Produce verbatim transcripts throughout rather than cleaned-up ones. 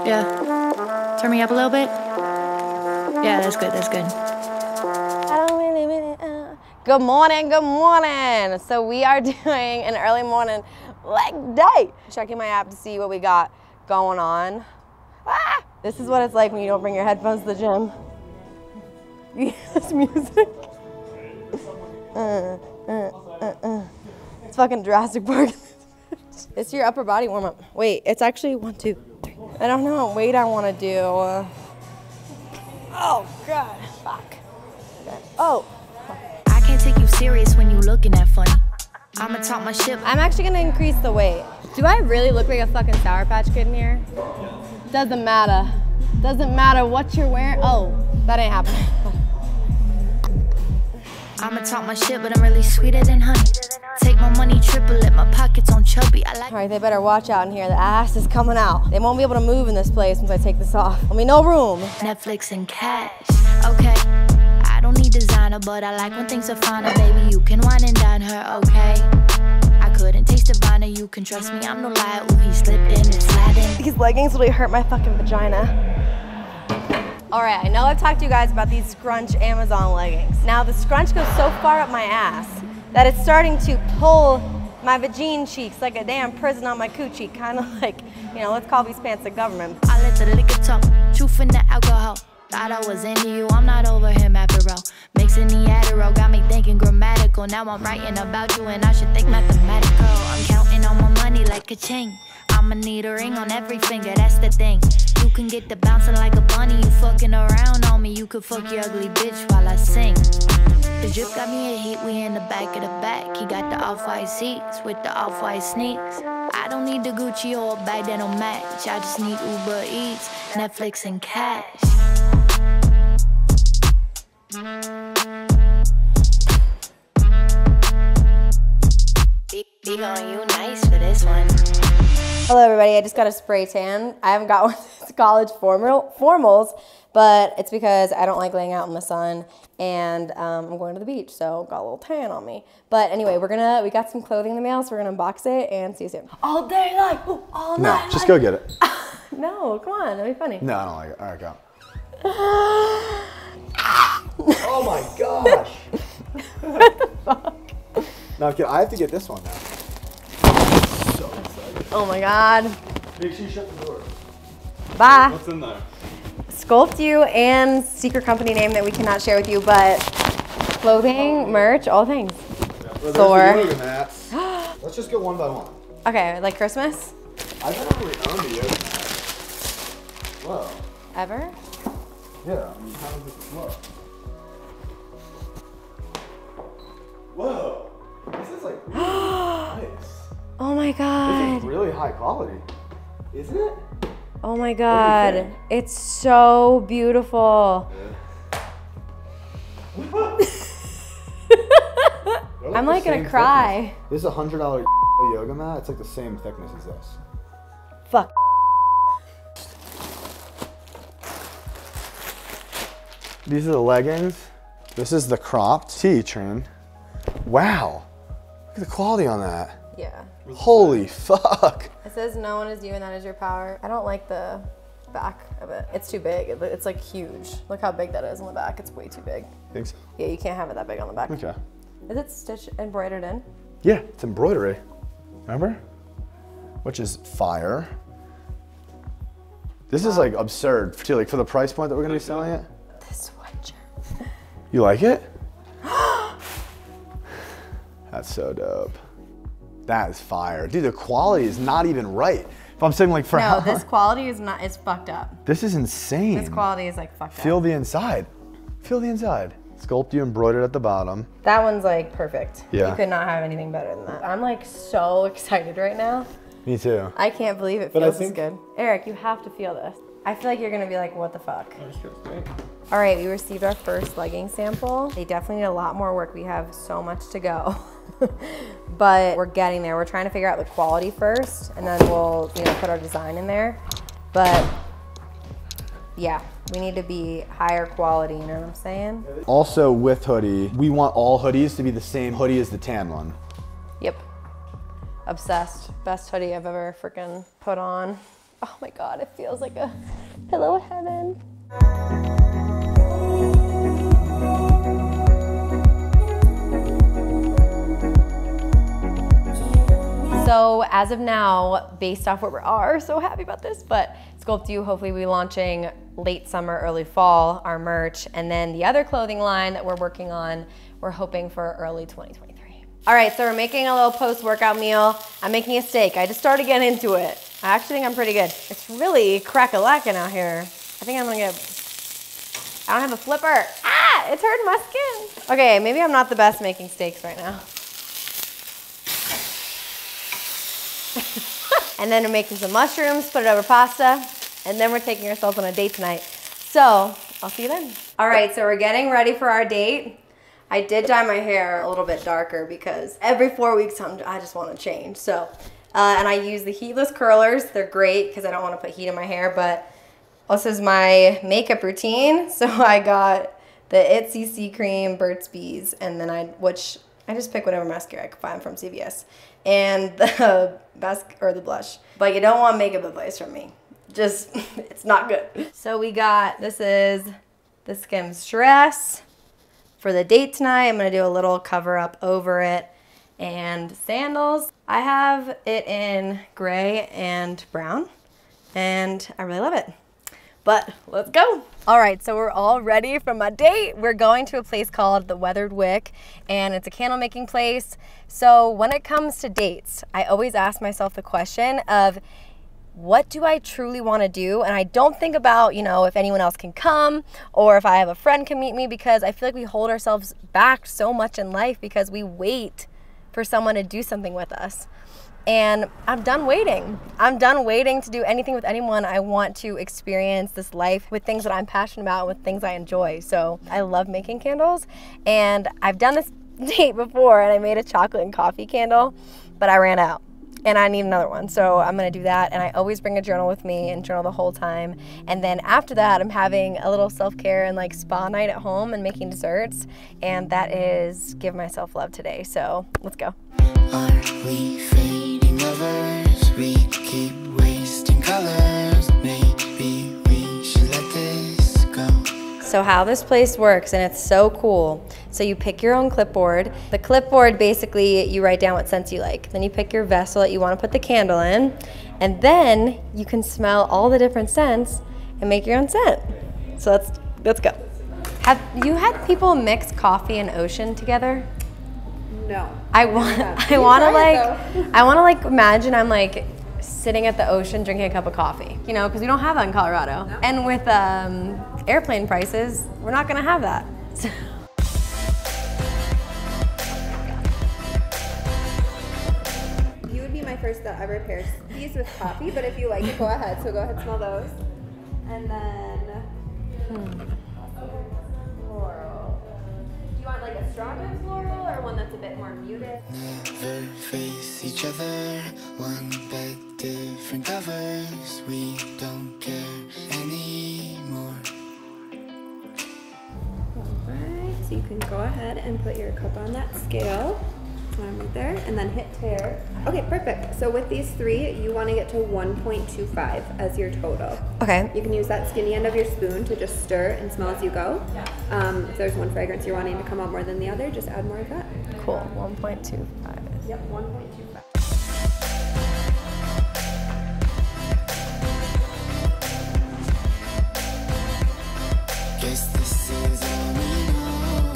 Yeah. Turn me up a little bit. Yeah, that's good, that's good. I don't really, really, uh. Good morning, good morning. So we are doing an early morning leg day. Checking my app to see what we got going on. Ah! This is what it's like when you don't bring your headphones to the gym. You hear this music? Uh, uh, uh, uh. It's fucking Jurassic Park. It's your upper body warm up. Wait, it's actually one, two, three. I don't know what weight I want to do. Uh, oh, God. Fuck. Okay. Oh. I can't take you serious when you looking at funny. I'ma talk my shit. I'm actually going to increase the weight. Do I really look like a fucking Sour Patch Kid in here? Doesn't matter. Doesn't matter what you're wearing. Oh, that ain't happening. I'ma talk my shit, but I'm really sweeter than honey. Take my money, triple it, my pockets on chubby. I like. All right, they better watch out in here. The ass is coming out. They won't be able to move in this place once I take this off. There'll be no room. Netflix and cash. Okay. I don't need designer, but I like when things are finer, baby. You can wine and dine her, okay? I couldn't taste diviner, you can trust me. I'm no liar. Ooh, he slipped in and sliding. These leggings really hurt my fucking vagina. All right, I know I've talked to you guys about these scrunch Amazon leggings. Now the scrunch goes so far up my ass that it's starting to pull my vagine cheeks like a damn prison on my coochie, kind of like, you know, let's call these pants the government. I let the liquor talk, truth in the alcohol. Thought I was into you, I'm not over him after all. Mixing the Adderall got me thinking grammatical. Now I'm writing about you and I should think mathematical. I'm counting on my money like a chain. I'ma need a ring on every finger, that's the thing. You can get the bouncing like a bunny. You fucking around on me, you could fuck your ugly bitch while I sing. The drip got me a heat, we in the back of the back. He got the off-white seats with the off-white sneaks. I don't need the Gucci or a bag that don't match. I just need Uber Eats, Netflix and cash. Be, be on you nice for this one. Hello everybody, I just got a spray tan. I haven't got one of these college formal, formals, but it's because I don't like laying out in the sun and um, I'm going to the beach, so got a little tan on me. But anyway, we're gonna, we got some clothing in the mail, so we're gonna unbox it and see you soon. All day like, ooh, all no, night. No, just like. go get it. No, come on, that'd be funny. No, I don't like it. All right, go. Oh my gosh. What the fuck? No, I'm kidding. I have to get this one now. So excited. Oh my God. Make sure you shut the door. Bye. What's in there? Sculpt You and secret company name that we cannot share with you, but clothing, merch, all things. Well, Thor. The yoga mats. Let's just go one by one. Okay, like Christmas? I've never really owned a yoga mat. Whoa. Ever? Yeah, I mean, how does this look? Whoa. This is like really nice. Oh my God. This is really high quality, isn't it? Oh my God. It's so beautiful. I'm like gonna cry. Thickness. This is a one hundred dollar yoga mat. It's like the same thickness as this. Fuck. These are the leggings. This is the cropped tee trim. Wow. Look at the quality on that. Yeah. Holy fuck. It says no one is you and that is your power. I don't like the back of it. It's too big. It's like huge. Look how big that is on the back. It's way too big. Think so? Yeah, you can't have it that big on the back. Okay. Is it stitched embroidered in? Yeah, it's embroidery. Remember? Which is fire. This wow. is like absurd too, like for the price point that we're gonna be selling it. This sweatshirt. You like it? That's so dope. That is fire. Dude, the quality is not even right. If I'm saying like for No, how this quality is not, it's fucked up. This is insane. This quality is like fucked Feel up. the inside. Feel the inside. Sculpt You embroidered at the bottom. That one's like perfect. Yeah. You could not have anything better than that. I'm like so excited right now. Me too. I can't believe it But feels I think, this good. Eric, you have to feel this. I feel like you're gonna be like, what the fuck? All right, we received our first legging sample. They definitely need a lot more work. We have so much to go. But we're getting there. We're trying to figure out the quality first, and then we'll, you know, put our design in there. But yeah, we need to be higher quality, you know what I'm saying? Also with hoodie, we want all hoodies to be the same hoodie as the tan one. Yep. Obsessed. Best hoodie I've ever freaking put on. Oh my God, it feels like a pillow of heaven. So as of now, based off where we are, so happy about this, but Sculpt U, hopefully we'll be launching late summer, early fall, our merch, and then the other clothing line that we're working on, we're hoping for early twenty twenty-three. All right, so we're making a little post-workout meal. I'm making a steak. I just started getting into it. I actually think I'm pretty good. It's really crack-a-lackin' out here. I think I'm gonna get, I don't have a flipper. Ah, it's hurting my skin. Okay, maybe I'm not the best making steaks right now. And then we're making some mushrooms, put it over pasta, and then we're taking ourselves on a date tonight. So, I'll see you then. All right, so we're getting ready for our date. I did dye my hair a little bit darker because every four weeks I'm, I just want to change. So, uh, and I use the heatless curlers. They're great because I don't want to put heat in my hair, but this is my makeup routine. So I got the It C C cream, Burt's Bees, and then I, which I just pick whatever mascara I can find from C V S. And the best, or the blush. But you don't want makeup advice from me. Just, it's not good. So we got, this is the Skims dress for the date tonight. I'm gonna do a little cover up over it. And sandals. I have it in gray and brown, and I really love it. But let's go. All right, so we're all ready for my date. We're going to a place called The Weathered Wick, and it's a candle making place. So when it comes to dates, I always ask myself the question of, what do I truly want to do? And I don't think about, you know, if anyone else can come or if I have a friend can meet me, because I feel like we hold ourselves back so much in life because we wait for someone to do something with us. And I'm done waiting. I'm done waiting to do anything with anyone. I want to experience this life with things that I'm passionate about, with things I enjoy. So I love making candles, and I've done this date before, and I made a chocolate and coffee candle, but I ran out and I need another one. So I'm gonna do that, and I always bring a journal with me and journal the whole time. And then after that, I'm having a little self-care and like spa night at home and making desserts, and that is give myself love today. So let's go. Are we fading lovers? We keep wasting colors. Maybe we should let this go. So how this place works, and it's so cool. So you pick your own clipboard. The clipboard, basically, you write down what scents you like. Then you pick your vessel that you want to put the candle in, and then you can smell all the different scents and make your own scent. So let's, let's go. Have you had people mix coffee and ocean together? No. I want, I want to like, I want to like imagine I'm like sitting at the ocean drinking a cup of coffee, you know, because we don't have that in Colorado. No. And with um, airplane prices, we're not going to have that. You would be my first that ever pairs these with coffee, but if you like it, go ahead. So go ahead, smell those. And then, hmm. floral. Do you want like a stronger floral or one that's a bit more muted? Never face each other, one bed, different covers. We don't care anymore. Alright, so you can go ahead and put your cup on that scale. One right there, and then hit tear. Okay, perfect. So with these three, you want to get to one point two five as your total. Okay. You can use that skinny end of your spoon to just stir and smell as you go. Um, if there's one fragrance you're wanting to come out more than the other, just add more of that. Cool, one point two five. Yep, one point two five. Guess this is all we know.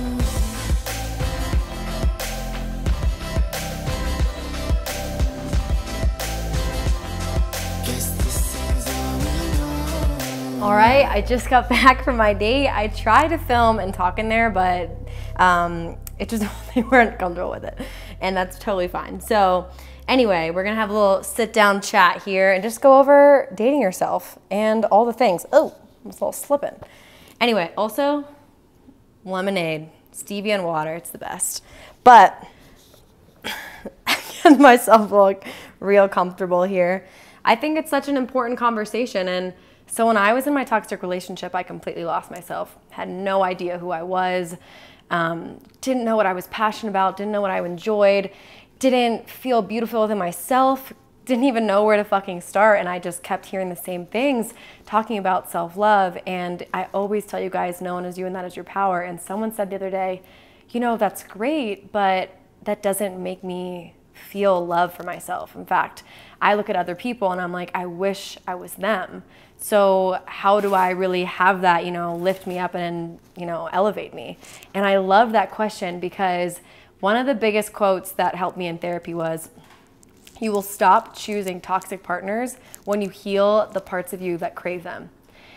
Guess this is all we know. All right, I just got back from my date. I tried to film and talk in there, but um, it just, they weren't comfortable with it. And that's totally fine. So anyway, we're gonna have a little sit down chat here and just go over dating yourself and all the things. Oh, I'm a little slipping. Anyway, also lemonade, stevia and water, it's the best. But I get myself look real comfortable here. I think it's such an important conversation. And so when I was in my toxic relationship, I completely lost myself. Had no idea who I was, um, didn't know what I was passionate about, didn't know what I enjoyed, didn't feel beautiful within myself, didn't even know where to fucking start, and I just kept hearing the same things talking about self-love. And I always tell you guys, no one is you and that is your power. And someone said the other day, you know, that's great, but that doesn't make me feel love for myself. In fact, I look at other people and I'm like, I wish I was them. So how do I really have that, you know, lift me up and, you know, elevate me? And I love that question, because one of the biggest quotes that helped me in therapy was, you will stop choosing toxic partners when you heal the parts of you that crave them.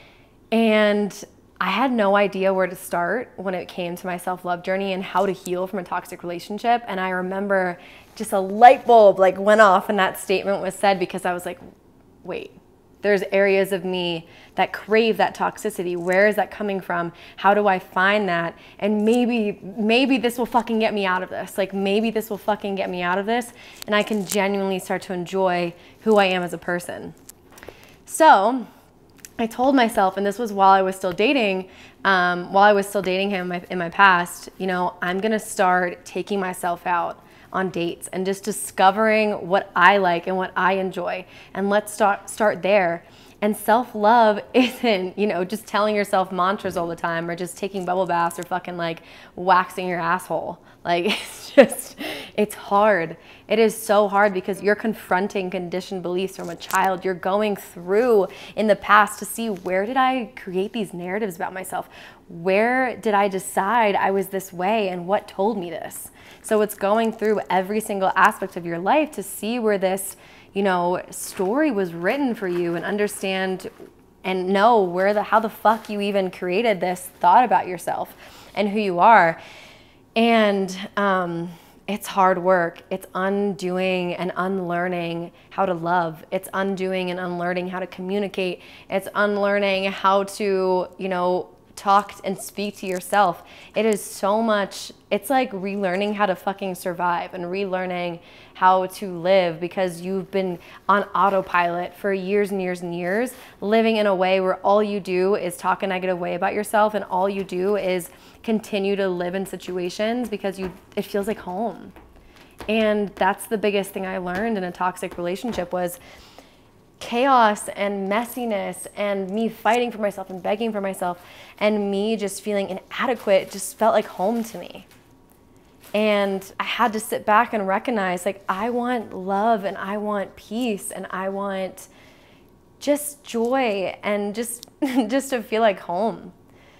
And I had no idea where to start when it came to my self-love journey and how to heal from a toxic relationship. And I remember just a light bulb like went off when that statement was said, because I was like, wait, there's areas of me that crave that toxicity. Where is that coming from? How do I find that? And maybe, maybe this will fucking get me out of this. Like maybe this will fucking get me out of this, and I can genuinely start to enjoy who I am as a person. So I told myself, and this was while I was still dating, um, while I was still dating him in my, in my past, you know, I'm gonna start taking myself out on dates and just discovering what I like and what I enjoy. And let's start, start there. And self-love isn't, you know, just telling yourself mantras all the time, or just taking bubble baths, or fucking like waxing your asshole. Like it's just, it's hard. It is so hard, because you're confronting conditioned beliefs from a child. You're going through in the past to see, where did I create these narratives about myself? Where did I decide I was this way, and what told me this? So it's going through every single aspect of your life to see where this, you know, story was written for you, and understand and know where the, how the fuck you even created this thought about yourself and who you are. And um, it's hard work. It's undoing and unlearning how to love. It's undoing and unlearning how to communicate. It's unlearning how to, you know, talk and speak to yourself. It is so much, it's like relearning how to fucking survive and relearning how to live, because you've been on autopilot for years and years and years, living in a way where all you do is talk a negative way about yourself, and all you do is continue to live in situations because you, it feels like home. And that's the biggest thing I learned in a toxic relationship, was chaos and messiness, and me fighting for myself and begging for myself, and me just feeling inadequate just felt like home to me. And I had to sit back and recognize, like, I want love, and I want peace, and I want just joy, and just just to feel like home.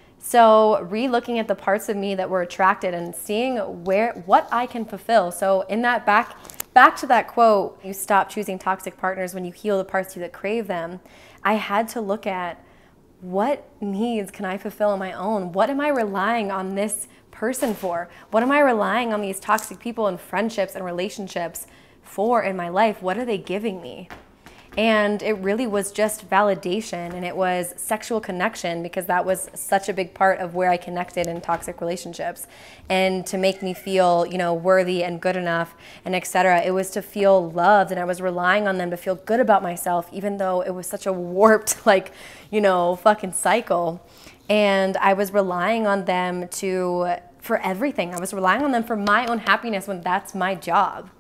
So re-looking at the parts of me that were attracted, and seeing where, what I can fulfill. So in that back Back to that quote, you stop choosing toxic partners when you heal the parts of you that crave them. I had to look at, what needs can I fulfill on my own? What am I relying on this person for? What am I relying on these toxic people and friendships and relationships for in my life? What are they giving me? And it really was just validation, and it was sexual connection, because that was such a big part of where I connected in toxic relationships. And to make me feel, you know, worthy and good enough and et cetera. It was to feel loved, and I was relying on them to feel good about myself, even though it was such a warped, like, you know, fucking cycle. And I was relying on them to, for everything. I was relying on them for my own happiness, when that's my job.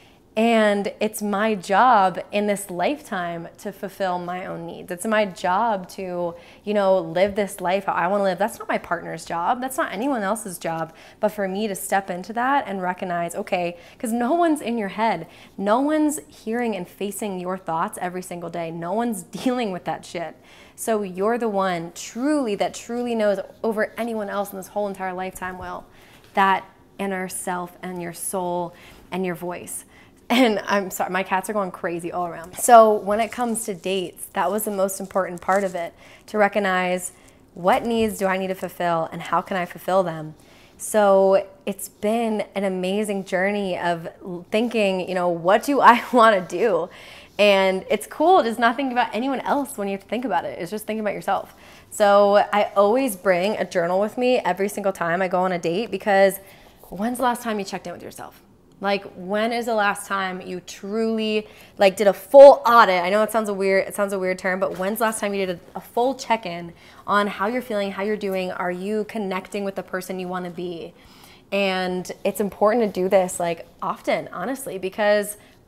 And it's my job in this lifetime to fulfill my own needs. It's my job to, you know, live this life how I want to live. That's not my partner's job. That's not anyone else's job. But for me to step into that and recognize, okay, because no one's in your head. No one's hearing and facing your thoughts every single day. No one's dealing with that shit. So you're the one truly that truly knows over anyone else in this whole entire lifetime will, that inner self and your soul and your voice. And I'm sorry, my cats are going crazy all around. So when it comes to dates, that was the most important part of it, to recognize, what needs do I need to fulfill, and how can I fulfill them? So it's been an amazing journey of thinking, you know, what do I want to do? And it's cool just not thinking about anyone else when you have to think about it. It's just thinking about yourself. So I always bring a journal with me every single time I go on a date, because when's the last time you checked in with yourself? Like, when is the last time you truly, like, did a full audit? I know it sounds a weird, it sounds a weird term, but when's the last time you did a, a full check-in on how you're feeling, how you're doing? Are you connecting with the person you want to be? And it's important to do this, like, often, honestly, because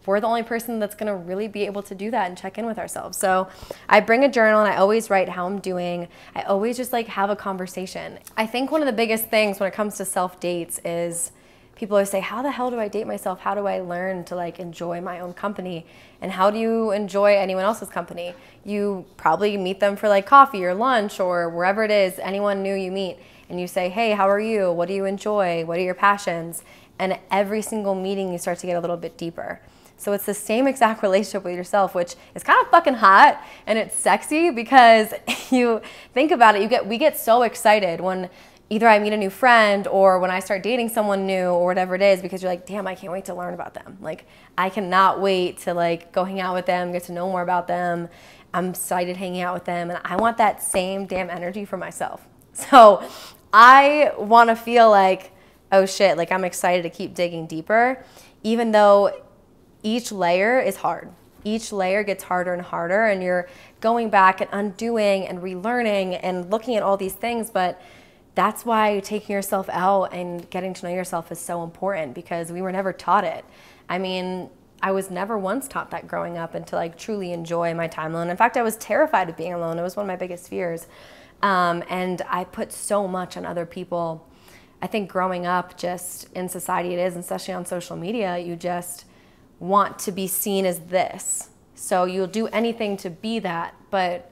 we're the only person that's gonna really be able to do that and check in with ourselves. So I bring a journal and I always write how I'm doing. I always just like have a conversation. I think one of the biggest things when it comes to self-dates is people always say, how the hell do I date myself? How do I learn to like enjoy my own company? And how do you enjoy anyone else's company? You probably meet them for like coffee or lunch or wherever it is, anyone new you meet, and you say, hey, how are you? What do you enjoy? What are your passions? And every single meeting you start to get a little bit deeper. So it's the same exact relationship with yourself, which is kind of fucking hot and it's sexy because you think about it, you get we get so excited when either I meet a new friend or when I start dating someone new or whatever it is, because you're like, damn, I can't wait to learn about them. Like, I cannot wait to like go hang out with them, get to know more about them. I'm excited hanging out with them, and I want that same damn energy for myself. So I want to feel like, oh shit, like I'm excited to keep digging deeper, even though each layer is hard. Each layer gets harder and harder, and you're going back and undoing and relearning and looking at all these things. But that's why taking yourself out and getting to know yourself is so important, because we were never taught it. I mean, I was never once taught that growing up, and to like truly enjoy my time alone. In fact, I was terrified of being alone. It was one of my biggest fears. Um, and I put so much on other people. I think growing up just in society it is, and especially on social media, you just want to be seen as this. So you'll do anything to be that, but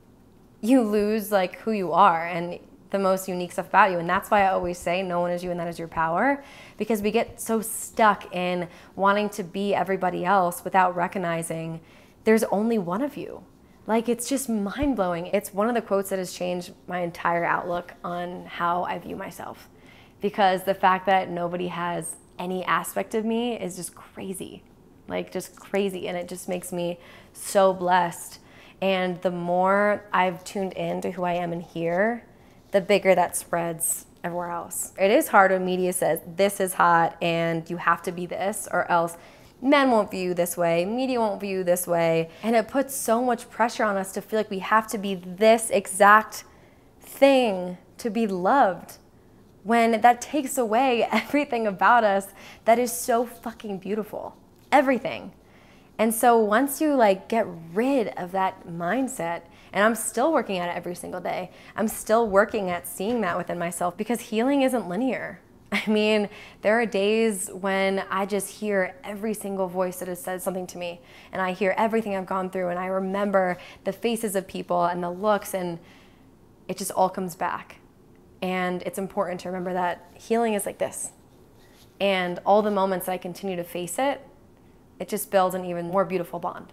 you lose like who you are and the most unique stuff about you. And that's why I always say no one is you and that is your power, because we get so stuck in wanting to be everybody else without recognizing there's only one of you. Like, it's just mind-blowing. It's one of the quotes that has changed my entire outlook on how I view myself, because the fact that nobody has any aspect of me is just crazy. Like, just crazy, and it just makes me so blessed. And the more I've tuned in to who I am in here, the bigger that spreads everywhere else. It is hard when media says this is hot and you have to be this, or else men won't view you this way, media won't view you this way, and it puts so much pressure on us to feel like we have to be this exact thing to be loved, when that takes away everything about us that is so fucking beautiful. Everything. And so once you like get rid of that mindset, and I'm still working at it every single day, I'm still working at seeing that within myself, because healing isn't linear. I mean, there are days when I just hear every single voice that has said something to me, and I hear everything I've gone through, and I remember the faces of people and the looks, and it just all comes back. And it's important to remember that healing is like this. And all the moments that I continue to face it, it just builds an even more beautiful bond.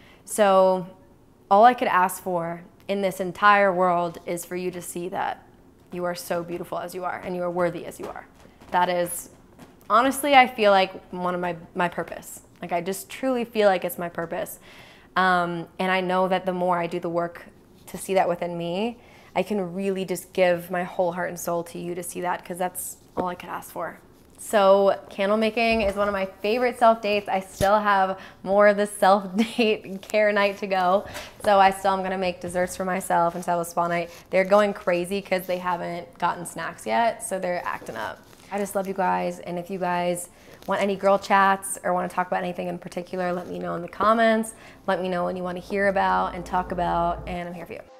So all I could ask for in this entire world is for you to see that you are so beautiful as you are, and you are worthy as you are. That is, honestly, I feel like one of my, my purpose. Like, I just truly feel like it's my purpose. Um, and I know that the more I do the work to see that within me, I can really just give my whole heart and soul to you to see that, because that's all I could ask for. So candle making is one of my favorite self-dates. I still have more of the self-date care night to go. So I still am gonna make desserts for myself and have a spa night. They're going crazy because they haven't gotten snacks yet, so they're acting up. I just love you guys, and if you guys want any girl chats or want to talk about anything in particular, let me know in the comments. Let me know what you want to hear about and talk about, and I'm here for you.